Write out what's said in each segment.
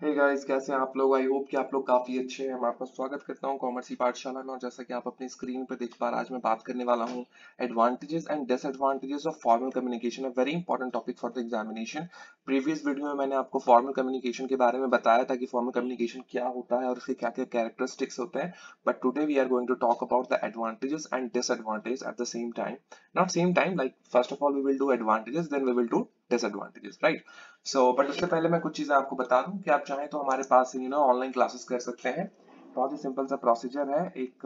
Hey guys, कैसे हैं आप लोग। आई होप कि आप लोग काफी अच्छे हैं। मैं आपका स्वागत करता हूं कॉमर्स पाठशाला में। और जैसा कि आप अपनी स्क्रीन पर देख पा रहे हैं, आज मैं बात करने वाला हूं advantages and disadvantages of formal communication, a very important topic for the examination. Previous video में मैंने आपको फॉर्मल कम्युनिकेशन के बारे में बताया था कि फॉर्मल कम्युनिकेशन क्या होता है और उसके क्या क्या कैरेक्टरिस्टिक्स होते हैं। But today we are going to talk about the advantages and disadvantage at the same time. Not same time, like first of all we will do advantages, then we will do disadvantages, right. But उससे पहले मैं कुछ चीजें आपको बता दूं कि आप चाहें तो हमारे पास ऑनलाइन क्लासेस कर सकते हैं। बहुत ही सिंपल सा प्रोसीजर है।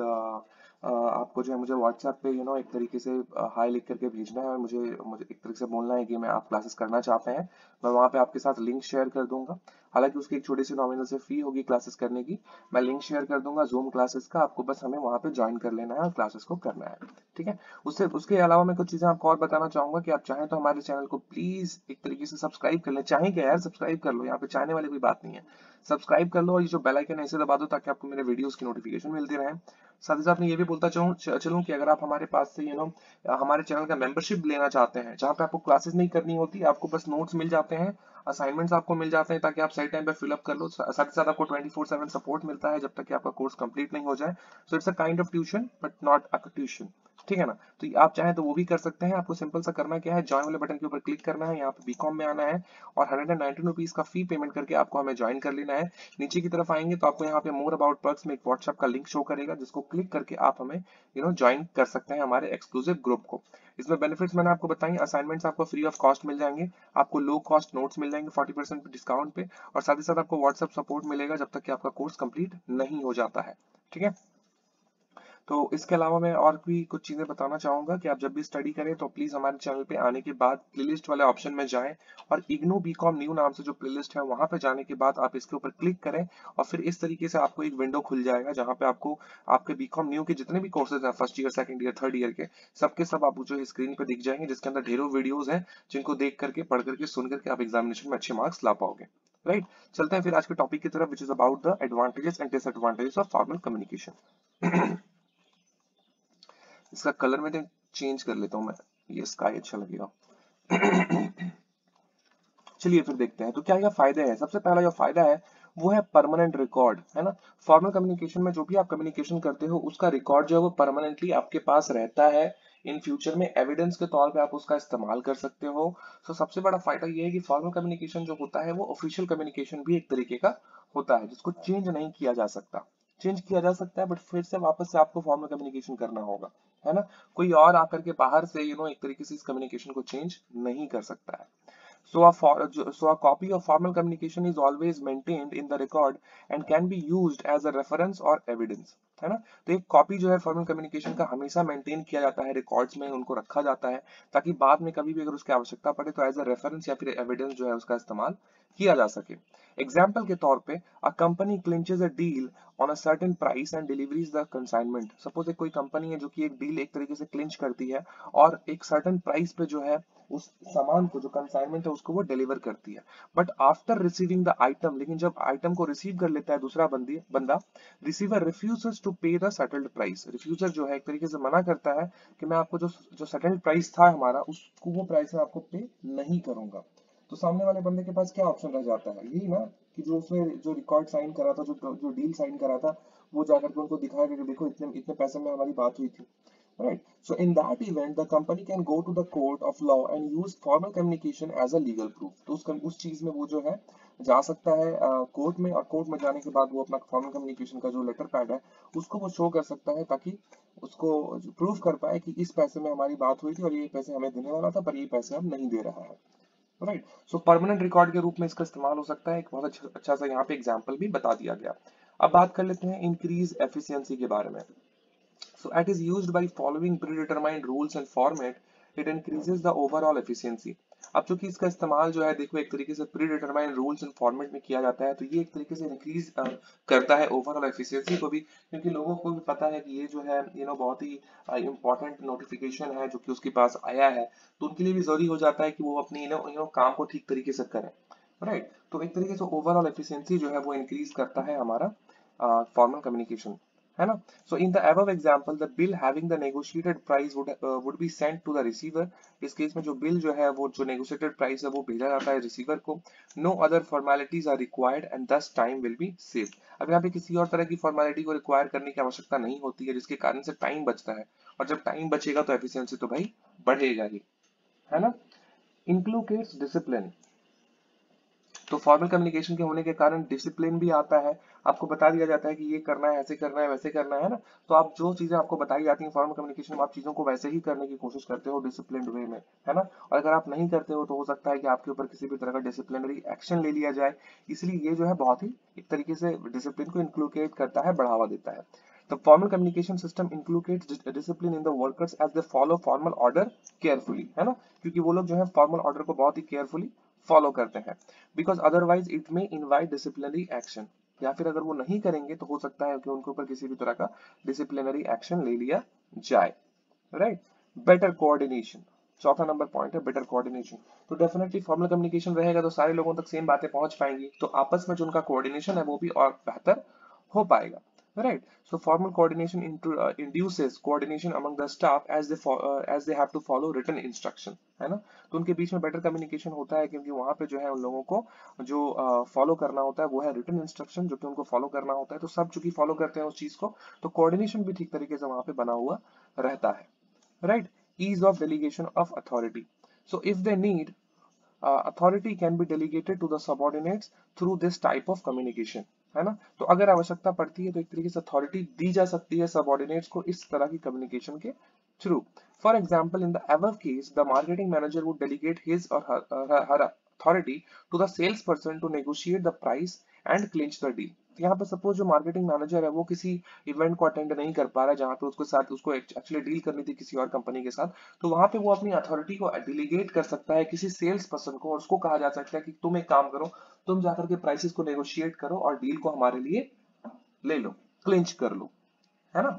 आपको जो है मुझे व्हाट्सएप पे एक तरीके से हाई लिख करके भेजना है और मुझे मुझे एक तरीके से बोलना है कि मैं आप क्लासेस करना चाहते हैं। मैं वहां पे आपके साथ लिंक शेयर कर दूंगा। हालांकि उसकी एक छोटी सी नॉमिनल से फी होगी क्लासेस करने की। मैं लिंक शेयर कर दूंगा जूम क्लासेस का, आपको बस हमें वहां पे ज्वाइन कर लेना है और क्लासेस को करना है। ठीक है। उससे उसके अलावा मैं कुछ चीजें आपको और बताना चाहूंगा कि आप चाहें तो हमारे चैनल को प्लीज एक तरीके से सब्सक्राइब कर लें। चाहें क्या यार, सब्सक्राइब कर लो, यहाँ पे चाहने वाली कोई बात नहीं है। सब्सक्राइब कर लो और ये जो बेल आइकन है इसे दबा दो ताकि आपको मेरे वीडियोस की नोटिफिकेशन मिलती रहे। साथ ही साथ मैं ये भी बोलता चलूं कि अगर आप हमारे पास से हमारे चैनल का मेंबरशिप लेना चाहते हैं, जहाँ पे आपको क्लासेस नहीं करनी होती, आपको बस नोट्स मिल जाते हैं, असाइनमेंट्स आपको मिल जाते हैं ताकि आप सही टाइम पे फिलअप कर लो। साथ ही साथ आपको 24/7 सपोर्ट मिलता है जब तक कि आपका कोर्स कंप्लीट नहीं हो जाए। So it's a kind of tuition but not a tuition. ठीक है ना। तो आप चाहें तो वो भी कर सकते हैं। आपको सिंपल सा करना क्या है, ज्वाइन वाले बटन के ऊपर क्लिक करना है, यहाँ पे बीकॉम में आना है और 119 रुपीज का फी पेमेंट करके आपको हमें ज्वाइन कर लेना है। नीचे की तरफ आएंगे तो आपको यहाँ पे मोर अबाउट पर्क्स में एक व्हाट्सएप का लिंक शो करेगा, जिसको क्लिक करके आप हमें ज्वाइन कर सकते हैं हमारे एक्सक्लूसिव ग्रुप को। इसमें बेनिफिट्स मैंने आपको बताई। असाइनमेंट्स आपको फ्री ऑफ कॉस्ट मिल जाएंगे, आपको लो कॉस्ट नोट्स मिल जाएंगे 40% डिस्काउंट पे, और साथ ही साथ आपको व्हाट्सएप सपोर्ट मिलेगा जब तक कि आपका कोर्स कंप्लीट नहीं हो जाता है। ठीक है। तो इसके अलावा मैं और भी कुछ चीजें बताना चाहूंगा कि आप जब भी स्टडी करें तो प्लीज हमारे चैनल पे आने के बाद प्लेलिस्ट वाले ऑप्शन में जाएं और इग्नू बीकॉम न्यू नाम से जो प्लेलिस्ट है वहां पे जाने के बाद आप इसके ऊपर क्लिक करें और फिर इस तरीके से आपको एक विंडो खुल जाएगा जहां पे आपको आपके बीकॉम न्यू के जितने भी कोर्सेज हैं, first year, second year, third year के, सबके सब आपको जो स्क्रीन पे दिख जाएंगे, जिसके अंदर ढेरों वीडियोज हैं जिनको देख करके, पढ़ करके, सुन करके आप एग्जामिनेशन में अच्छे मार्क्स ला पाओगे। राइट। चलते हैं फिर आज के टॉपिक की तरफ, which is about the advantages and disadvantages of formal communication. इसका कलर में चेंज कर लेता हूं मैं, ये स्काई अच्छा लगेगा। चलिए फिर देखते हैं तो क्या क्या फायदे हैं। सबसे पहला जो फायदा है वो है परमानेंट रिकॉर्ड, है ना। फॉर्मल कम्युनिकेशन में जो भी आप कम्युनिकेशन करते हो उसका रिकॉर्ड जो है वो परमानेंटली आपके पास रहता है। इन फ्यूचर में एविडेंस के तौर पे आप उसका इस्तेमाल कर सकते हो। तो सबसे बड़ा फायदा ये है कि फॉर्मल कम्युनिकेशन जो होता है वो ऑफिशियल कम्युनिकेशन भी एक तरीके का होता है, जिसको चेंज नहीं किया जा सकता। चेंज किया जा सकता है बट फिर से वापस से आपको फॉर्मल कम्युनिकेशन करना होगा, है ना। कोई और आकर के बाहर से एक तरीके से इस कम्युनिकेशन को चेंज नहीं कर सकता है। So a copy of formal communication is always maintained in the record and can be used as a reference or evidence, है ना। तो एक कॉपी जो है फॉर्मल कम्युनिकेशन का हमेशा मेंटेन किया जाता है, रिकॉर्ड्स में उनको रखा जाता है ताकि बाद में कभी भी अगर उसकी आवश्यकता पड़े तो एज अ रेफरेंस या फिर एविडेंस जो है उसका इस्तेमाल किया जा सके। एग्जाम्पल के तौर पे, a company clinches a deal on a certain price and deliveries the consignment. Suppose एक कोई कंपनी है जो कि एक डील एक तरीके से क्लिंच करती है और एक सर्टेन प्राइस पे जो है उस सामान को, जो कंसाइनमेंट है उसको वो डिलीवर करती है। But after receiving the item, लेकिन जब आइटम को रिसीव कर लेता है दूसरा बंदा, receiver refuses to pay the settled price. Refuser जो है एक तरीके से मना करता है कि मैं आपको जो जो सेटल्ड प्राइस था हमारा, उसको वो प्राइस मैं आपको पे नहीं करूंगा। तो सामने वाले बंदे के पास क्या ऑप्शन रह जाता है, यही ना, कि जो उसने जो रिकॉर्ड साइन करा था, जो डील साइन करा था, वो जाकर के उनको दिखाया कि देखो इतने इतने पैसे में हमारी बात हुई थी। Right. So in that event, the company can go to the court of law and use formal communication as a legal proof. तो उस चीज में वो जो है जा सकता है कोर्ट में, और कोर्ट में जाने के बाद वो अपना फॉर्मल कम्युनिकेशन का जो लेटर पैड है उसको वो शो कर सकता है ताकि उसको प्रूफ कर पाए कि इस पैसे में हमारी बात हुई थी और ये पैसे हमें देने वाला था पर ये पैसे हम नहीं दे रहा है। राइट। सो परमानेंट रिकॉर्ड के रूप में इसका इस्तेमाल हो सकता है। एक बहुत अच्छा सा यहाँ पे एग्जाम्पल भी बता दिया गया। अब बात कर लेते हैं इंक्रीज एफिशिएंसी के बारे में। So it is used by following predetermined rules and format, it increases the overall efficiency. अब चूंकि इसका इस्तेमाल जो है देखो एक तरीके से predetermined rules and format में किया जाता है, तो ये एक तरीके से इंक्रीज करता है ओवरऑल एफिशिएंसी को भी, क्योंकि लोगों को भी पता है कि ये जो है बहुत ही इंपॉर्टेंट नोटिफिकेशन है जो कि उसके पास आया है, तो उनके लिए भी जरूरी हो जाता है कि वो अपनी काम को ठीक तरीके से करें। राइट। तो एक तरीके से ओवरऑल एफिशिएंसी जो है वो इंक्रीज करता है हमारा फॉर्मल कम्युनिकेशन। है ना। So in the above example the bill having the negotiated price would be sent to the receiver. इस केस में जो बिल जो है वो जो नेगोशिएटेड प्राइस है वो भेजा जाता है रिसीवर को। No other formalities are required and this time will be saved. अब यहाँ पे किसी और तरह की फॉर्मेलिटी को रिक्वायर करने की आवश्यकता नहीं होती है, जिसके कारण से टाइम बचता है, और जब टाइम बचेगा तो एफिशिएंसी तो भाई बढ़ेगा ही, है ना। Inculcates discipline. तो फॉर्मल कम्युनिकेशन के होने के कारण डिसिप्लिन भी आता है। आपको बता दिया जाता है कि ये करना है, ऐसे करना है, वैसे करना है ना। तो आप जो चीजें आपको बताई जाती हैं फॉर्मल कम्युनिकेशन में, आप चीजों को वैसे ही करने की कोशिश करते हो डिसिप्लिन्ड वे में, है ना। और अगर आप नहीं करते हो तो हो सकता है कि आपके ऊपर किसी भी तरह का डिसिप्लिनरी एक्शन ले लिया जाए। इसलिए ये जो है बहुत ही एक तरीके से डिसिप्लिन को इंक्लूकेट करता है, बढ़ावा देता है। The formal communication system inculcates discipline in the workers as they follow formal order carefully, है ना, क्योंकि वो लोग जो है फॉर्मल ऑर्डर को बहुत ही केयरफुली फॉलो करते हैं। Because otherwise it may invite disciplinary action, या फिर अगर वो नहीं करेंगे तो हो सकता है कि उनके ऊपर किसी भी तरह का डिसिप्लिनरी एक्शन ले लिया जाए, राइट। बेटर कोऑर्डिनेशन, चौथा नंबर पॉइंट है बेटर कोऑर्डिनेशन। तो डेफिनेटली फॉर्मल कम्युनिकेशन रहेगा तो सारे लोगों तक सेम बातें पहुंच पाएंगी, तो आपस में जो उनका कोऑर्डिनेशन है वो भी और बेहतर हो पाएगा, right. So formal coordination induces coordination among the staff as they have to follow written instruction, है ना। तो उनके बीच में बेटर कम्युनिकेशन होता है क्योंकि वहां पे जो है उन लोगों को जो फॉलो करना होता है वो है रिटन इंस्ट्रक्शन, जो कि उनको फॉलो करना होता है। तो सब चूंकि फॉलो करते हैं उस चीज को, तो कोऑर्डिनेशन भी ठीक तरीके से वहां पे बना हुआ रहता है, right. Ease of delegation of authority. So if they need authority can be delegated to the subordinates through this type of communication, है ना। तो अगर आवश्यकता पड़ती है तो एक तरीके से अथॉरिटी दी जा सकती है सबऑर्डिनेट्स को इस तरह की कम्युनिकेशन के through. For example in the above case the marketing manager would delegate his or her authority to the salesperson to negotiate the price and clinch the deal। तो यहाँ पे सपोज जो मार्केटिंग मैनेजर है वो किसी event को attend नहीं कर पा रहा है जहाँ पे उसको एक्चुअली डील करनी थी किसी और कंपनी के साथ, तो वहां पे वो अपनी अथॉरिटी को डिलीगेट कर सकता है किसी सेल्स पर्सन को, और उसको कहा जा सकता है कि तुम एक काम करो, तुम जाकर के प्राइसेस को नेगोशिएट करो और डील को हमारे लिए ले लो, क्लिंच कर लो, है ना।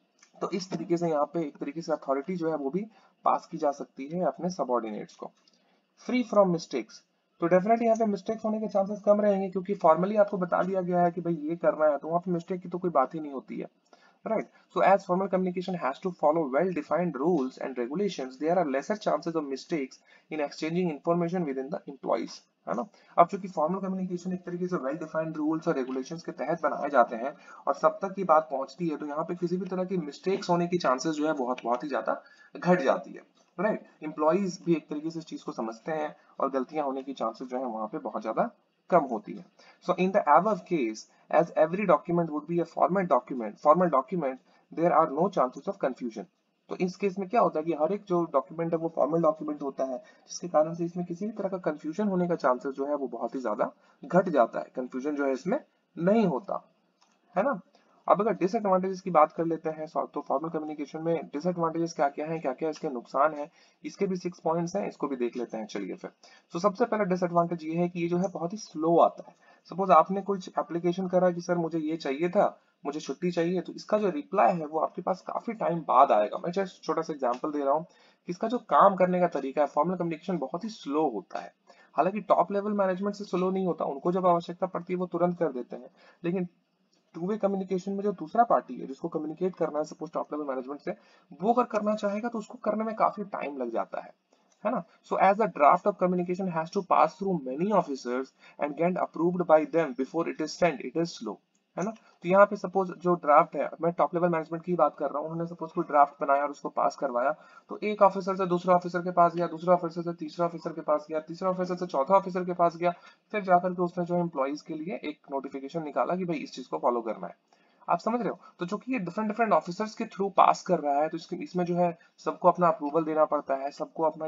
तो इस तरीके से यहाँ पे एक तरीके से अथॉरिटी जो है वो भी पास की जा सकती है अपने सबऑर्डिनेट्स को। Free from mistakes. तो डेफिनेटली यहाँ पे मिस्टेक्स होने के चांसेस कम रहेंगे क्योंकि फॉर्मली आपको बता दिया गया है कि भाई ये करना है, तो वहां पे मिस्टेक की तो कोई बात ही नहीं होती है, right. So as formal communication has to follow well defined rules and regulations, there are lesser chances of mistakes in exchanging information within the employees, है ना। अब चूंकि फॉर्मल कम्युनिकेशन एक तरीके से वेल डिफाइंड रूल्स और रेगुलेशंस के तहत बनाए जाते हैं और सब तक की बात पहुंचती है, तो यहाँ पे किसी भी तरह की मिस्टेक्स होने की चांसेस जो है बहुत बहुत ही ज्यादा घट जाती है, राइट। एम्प्लॉइज भी एक तरीके से इस चीज को समझते हैं और गलतियां होने की चांसेस जो है वहां पे बहुत ज्यादा कम होती है। So in the above case, as every document would be a formal document, there are no chances of confusion। तो इस केस में क्या होता है कि हर एक जो डॉक्यूमेंट है वो फॉर्मल डॉक्यूमेंट होता है, जिसके कारण से इसमें किसी भी तरह का कंफ्यूजन होने का चांसेस जो है वो बहुत ही ज्यादा घट जाता है, कंफ्यूजन जो है इसमें नहीं होता, है ना। अब अगर डिसएडवांटेजेस की बात कर लेते हैं तो फॉर्मल कम्युनिकेशन में डिसएडवांटेजेस क्या क्या हैं, क्या क्या इसके नुकसान हैं, इसके भी 6 पॉइंट्स हैं, इसको भी देख लेते हैं चलिए फिर। तो सबसे पहला डिसएडवांटेज ये है कि ये जो है बहुत ही स्लो आता है। सपोज आपने कुछ एप्लीकेशन करा कि सर मुझे ये चाहिए था, मुझे छुट्टी चाहिए, तो इसका जो रिप्लाई है वो आपके पास काफी टाइम बाद आएगा। मैं जस्ट छोटा सा एग्जांपल दे रहा हूँ कि इसका जो काम करने का तरीका है फॉर्मल कम्युनिकेशन बहुत ही स्लो होता है। हालांकि टॉप लेवल मैनेजमेंट से स्लो नहीं होता, उनको जब आवश्यकता पड़ती है वो तुरंत कर देते हैं, लेकिन टू वे कम्युनिकेशन में जो दूसरा पार्टी है जिसको कम्युनिकेट करना है सपोज टॉप लेवल मैनेजमेंट से, वो अगर करना चाहेगा तो उसको करने में काफी टाइम लग जाता है ना। So as a draft of communication has to pass through many officers and get approved by them before it is sent, it is slow, है ना। तो यहाँ पे सपोज जो ड्राफ्ट है, मैं टॉप लेवल मैनेजमेंट की बात कर रहा हूँ, उन्होंने सपोज कोई ड्राफ्ट बनाया और उसको पास करवाया, तो एक ऑफिसर से दूसरा ऑफिसर के पास गया, दूसरा ऑफिसर से तीसरा ऑफिसर के पास गया, तीसरा ऑफिसर से चौथा ऑफिसर के पास गया, फिर जाकर के उसने जो एम्प्लॉइज के लिए एक नोटिफिकेशन निकाला कि भाई इस चीज को फॉलो करना है। आप समझ रहे हो। तो जो कि ये डिफरेंट डिफरेंट ऑफिसर्स के थ्रू पास कर रहा है, तो इसमें जो है सबको अपना अप्रूवल देना पड़ता है, सबको अपना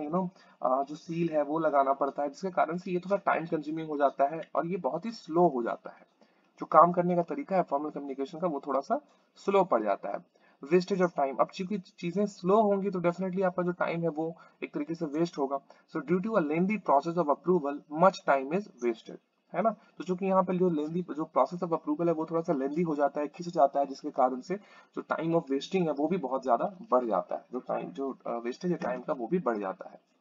जो सील है वो लगाना पड़ता है, जिसके कारण से ये थोड़ा टाइम कंज्यूमिंग हो जाता है और ये बहुत ही स्लो हो जाता है। जो काम करने का तरीका है फॉर्मल कम्युनिकेशन का वो थोड़ा सा स्लो पड़ जाता है। वेस्टेज ऑफ टाइम, अब चूंकि चीजें स्लो होंगी तो डेफिनेटली आपका जो टाइम है वो एक तरीके से वेस्ट होगा। So due to a lengthy process of approval much time is wasted, है ना। तो चूंकि यहाँ पे जो लेंदी जो प्रोसेस ऑफ अप्रूवल है वो थोड़ा सा लेंदी हो जाता है, खिंच जाता है, जिसके कारण से जो टाइम ऑफ वेस्टिंग है वो भी बहुत ज्यादा बढ़ जाता है, जो वेस्टेज है टाइम का वो भी बढ़ जाता है।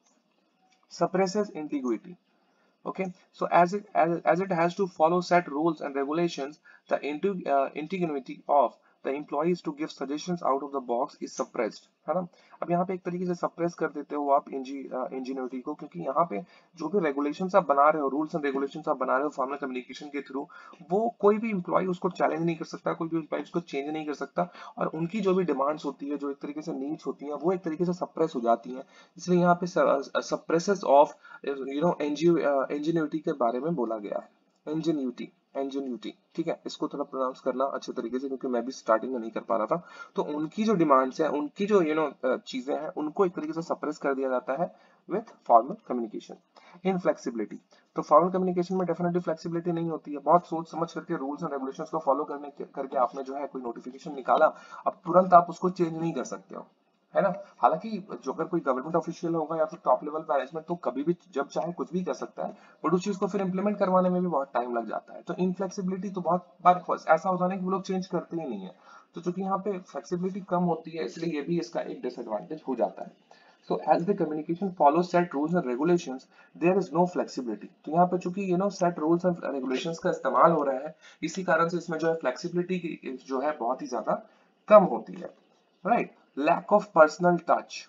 Suppresses integrity. Okay, so as it has to follow set rules and regulations, the integrity of the employees to give suggestions out of the box is suppressed, है ना। अब यहाँ पे एक तरीके से सप्रेस कर देते हो आप इंजीनियरिटी को, क्योंकि यहाँ पे जो भी रेगुलेशंस आप बना रहे हो, रूल्स एंड रेगुलेशंस आप बना रहे हो फॉर्मल कम्युनिकेशन के थ्रू, वो कोई भी एम्प्लॉय उसको चैलेंज नहीं कर सकता, कोई भी एम्प्लॉय उसको चेंज नहीं कर सकता, और उनकी जो भी डिमांड्स होती है, जो एक तरीके से नीड्स होती हैं, वो एक तरीके से सप्रेस हो जाती हैं। इसलिए यहाँ पे सप्रेसेस ऑफ इंजीनियरिटी के बारे में बोला गया है। इंजीन्यूटी, इंजीन्यूटी, ठीक है, इसको थोड़ा प्रोनाउंस करना अच्छे तरीके से, क्योंकि मैं भी स्टार्टिंग में नहीं कर पा रहा था। तो उनकी जो डिमांड्स है, उनकी जो चीजें हैं, उनको एक तरीके से सप्रेस कर दिया जाता है विथ फॉर्मल कम्युनिकेशन। इनफ्लेक्सिबिलिटी, तो फॉर्मल कम्युनिकेशन में डेफिनेटली फ्लेक्सिबिलिटी नहीं होती है। बहुत सोच समझ करके रूल्स एंड रेगुलेशंस को फॉलो करके आपने जो है कोई नोटिफिकेशन निकाला, अब तुरंत आप उसको चेंज नहीं कर सकते हो, है ना। हालांकि जो अगर कोई गवर्नमेंट ऑफिशियल होगा या फिर टॉप लेवल मैनेजमेंट, तो कभी भी जब चाहे कुछ भी कर सकता है, बट उस चीज को फिर इंप्लीमेंट करवाने में भी बहुत टाइम लग जाता है। तो इनफ्लेक्सिबिलिटी तो बहुत बार ऐसा होता है कि वो लोग चेंज करते ही नहीं है। तो चूंकि यहाँ पे फ्लेक्सिबिलिटी कम होती है, इसलिए ये भी इसका एक डिसएडवांटेज हो जाता है। So as the communication follows set rules and regulations, there is no flexibility. तो यहाँ पे चूंकि set rules and regulations का इस्तेमाल हो रहा है, इसी कारण से इसमें जो है flexibility की जो है बहुत ही ज्यादा कम होती है, right? Lack of personal touch.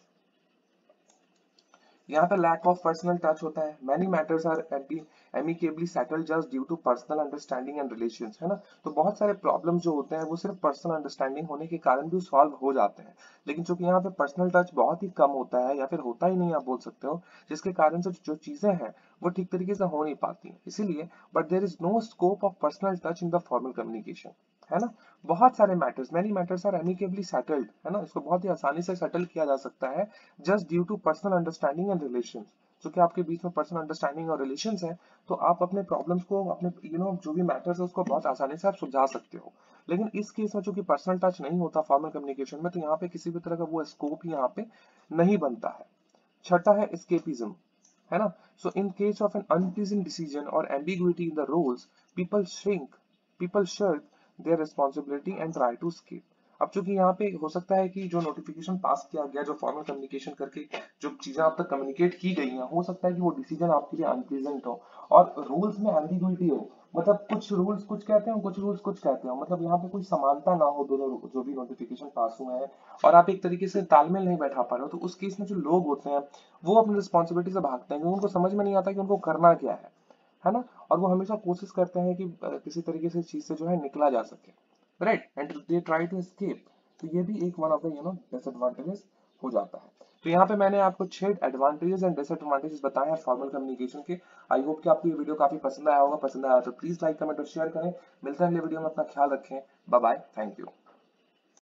यहाँ पे लैक ऑफ पर्सनल टच होता है। Many matters are amicably settled just due to personal understanding and relations, है ना। तो बहुत सारे प्रॉब्लम जो होते हैं वो सिर्फ पर्सनल अंडरस्टैंडिंग होने के कारण भी सॉल्व हो जाते हैं, लेकिन चूंकि यहाँ पे पर्सनल टच बहुत ही कम होता है, या फिर होता ही नहीं, आप बोल सकते हो, जिसके कारण से जो चीजें हैं वो ठीक तरीके से हो नहीं पाती, इसीलिए but there is no scope of personal touch in the formal communication, है ना। बहुत सारे matters, many matters are amicably settled, है ना, इसको बहुत ही आसानी से सेटल किया जा सकता है just due to personal understanding and relation. जो कि आपके बीच में पर्सनल अंडरस्टैंडिंग और रिलेशंस है, तो आप अपने प्रॉब्लम्स को, अपने जो भी मैटर्स है उसको बहुत आसानी से आप सुलझा सकते हो। लेकिन इस केस में चूंकि पर्सनल टच नहीं होता फॉर्मल कम्युनिकेशन में, तो यहाँ पे किसी भी तरह का वो स्कोप यहाँ पे नहीं बनता है। छठा है एस्केपिज्म, है ना। So in case of an unpleasant decision or ambiguity in the roles, people shrink people shirk their responsibility and try to escape. अब चूंकि यहाँ पे हो सकता है कि जो नोटिफिकेशन पास किया गया, जो फॉर्मल कम्युनिकेशन करके जो चीजें आप तक कम्युनिकेट की गई हैं, हो सकता है कि वो डिसीजन आपके लिए अनप्लीजेंट हो और रूल्स में एम्बिग्युइटी हो, मतलब कुछ रूल्स कुछ कहते हो, कुछ रूल्स कुछ कहते हो, मतलब यहाँ पे कोई समानता ना हो दोनों जो भी नोटिफिकेशन पास हुए हैं, और आप एक तरीके से तालमेल नहीं बैठा पा रहे हो, तो उस केस में जो लोग होते हैं वो अपनी रिस्पॉन्सिबिलिटी से भागते हैं, क्योंकि उनको समझ में नहीं आता कि उनको करना क्या है ना। और वो हमेशा कोशिश करते हैं कि किसी तरीके से चीज से जो है निकला जा सके, right, and they try to escape. तो ये भी एक वन ऑफ द डिसएडवांटेजेस हो जाता है। तो यहाँ पे मैंने आपको 6 एडवांटेजेस एंड डिसएडवांटेजेस बताए हैं फॉर्मल कम्युनिकेशन के। आई होप कि आपको ये वीडियो काफी पसंद आया होगा। पसंद आया तो प्लीज लाइक कमेंट और शेयर करें। मिलते हैं अगले वीडियो में, अपना ख्याल रखें। Bye bye, thank you.